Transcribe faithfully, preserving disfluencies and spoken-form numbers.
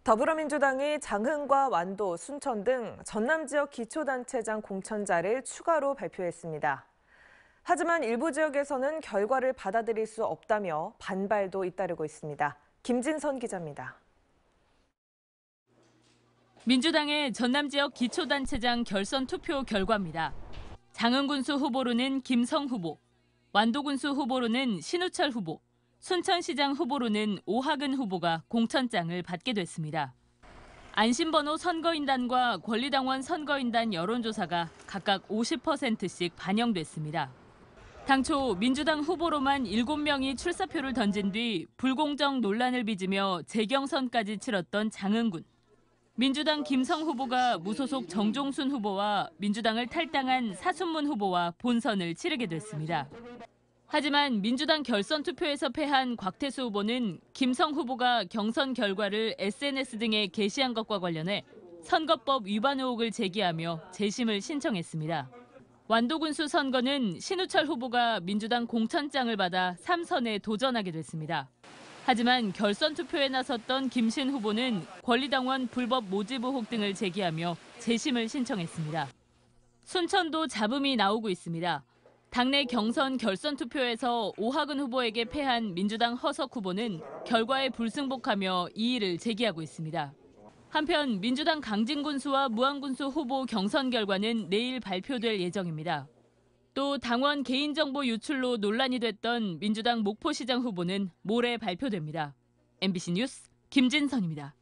더불어민주당이 장흥과 완도, 순천 등 전남 지역 기초단체장 공천자를 추가로 발표했습니다. 하지만 일부 지역에서는 결과를 받아들일 수 없다며 반발도 잇따르고 있습니다. 김진선 기자입니다. 민주당의 전남 지역 기초단체장 결선 투표 결과입니다. 장흥군수 후보로는 김성 후보, 완도군수 후보로는 신우철 후보, 순천시장 후보로는 오하근 후보가 공천장을 받게 됐습니다. 안심번호 선거인단과 권리당원 선거인단 여론조사가 각각 오십 퍼센트씩 반영됐습니다. 당초 민주당 후보로만 일곱 명이 출사표를 던진 뒤 불공정 논란을 빚으며 재경선까지 치렀던 장흥군. 민주당 김성 후보가 무소속 정종순 후보와 민주당을 탈당한 사순문 후보와 본선을 치르게 됐습니다. 하지만 민주당 결선 투표에서 패한 곽태수 후보는 김성 후보가 경선 결과를 에스엔에스 등에 게시한 것과 관련해 선거법 위반 의혹을 제기하며 재심을 신청했습니다. 완도군수 선거는 신우철 후보가 민주당 공천장을 받아 삼 선에 도전하게 됐습니다. 하지만 결선 투표에 나섰던 김신 후보는 권리당원 불법 모집 의혹 등을 제기하며 재심을 신청했습니다. 순천도 잡음이 나오고 있습니다. 당내 경선 결선 투표에서 오하근 후보에게 패한 민주당 허석 후보는 결과에 불승복하며 이의를 제기하고 있습니다. 한편 민주당 강진군수와 무안군수 후보 경선 결과는 내일 발표될 예정입니다. 또 당원 개인정보 유출로 논란이 됐던 민주당 목포시장 후보는 모레 발표됩니다. 엠비씨 뉴스 김진선입니다.